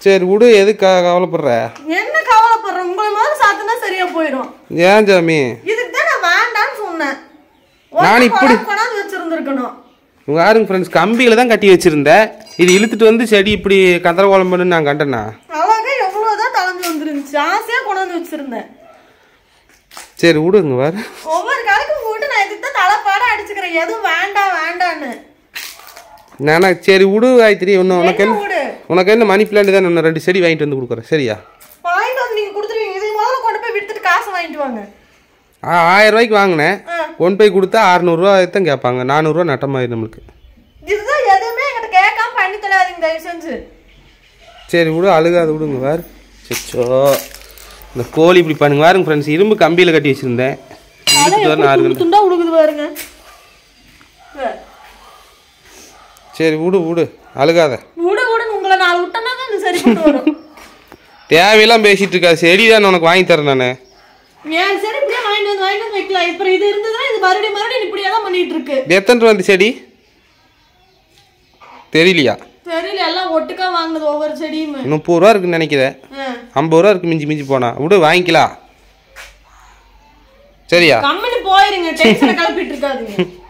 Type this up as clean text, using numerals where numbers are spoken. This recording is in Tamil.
சரி விடு, எதுக்கு கவலைப்படுற? என்ன கவலைப்படுற? உங்களை மாதிரி சாத்தினா சரியா போயிடும். ஏன் சாமி? இதுக்கு தான் நான் வேண்டான்னு சொன்னேன். நான் இப்படி கொண்டாந்து வச்சிருந்துருக்கணும். உங்க யாருங்க ஃப்ரெண்ட்ஸ், கம்பியில தான் கட்டி வச்சிருந்தேன். இது இழுத்துட்டு வந்து செடி இப்படி கந்தரகோலம் பண்ணு நான் கண்டேன்னா அழகா எவ்வளவுதான் தலைஞ்சு வந்துருந்துச்சு. ஆசையா கொண்டாந்து வச்சிருந்தேன். சரி விடுங்க வேற. ஒவ்வொரு காலக்கும் போட்டு நான் இதுக்கு தான் தலைப்பாட அடிச்சுக்கிறேன். எதுவும் வேண்டாம் வேண்டான்னு. நானா சரி விடு காயத்ரி. ஒன்று உனக்கு என்ன மணி பிளான்ட் தான் இன்னும் 2 செடி வாங்கிட்டு வந்து கொடுக்குறேன். சரியா? வாங்கிட்டு வந்து நீங்க கொடுத்துருவீங்க. இது முதல்ல கொண்டு போய் விட்டுட்டு காசு வாங்கிட்டு வாங்க. 1000 ரூபாய்க்கு வாங்கினேன். கொண்டு போய் கொடுத்தா 600 ரூபா தான் கேட்பாங்க. 400 ரூபா நட்டமாயிடும் நம்மளுக்கு. இதுதான் எதுவுமே என்கிட்ட கேட்காம பண்ணி தராதீங்க தயவு செஞ்சு. சரி விடு, அழுகாது விடுங்க வேறு. சச்சோ, இந்த கோழி இப்படி பண்ணுங்க பாருங்க ஃப்ரெண்ட்ஸ். இரும்பு கம்பியில் கட்டி வச்சுருந்தேன். துண்டா உடுக்குது பாருங்க. சரி விடு விடு, அழுகாத. விடுன்னு உங்களை நான் விட்டேன்னா தான் இது சரி பண்ணி வரும். தேவையெல்லாம் பேசிட்டு இருக்கா. செடி தான் உனக்கு வாங்கி தரேன் நான். ஏன் சரி இப்படியே வாங்கிட்டு வந்து வைக்கலாம். இப்போ இது இருந்ததுன்னா இது மறுபடியும் இப்படியே தான் பண்ணிட்டு இருக்கு. எத்தனை ரூபா இந்த செடி தெரியலையா? தெரியல, எல்லாம் ஒட்டுக்கா வாங்கினது ஒவ்வொரு செடியுமே. 30 ரூபா இருக்குன்னு நினைக்கிறேன். 50 ரூபா இருக்கு மிஞ்சி போனா. விடு வாங்கிக்கலாம். சரியா? கம்பெனி போயிருங்க, டென்ஷனை கிளப்பிட்டு இருக்காதீங்க.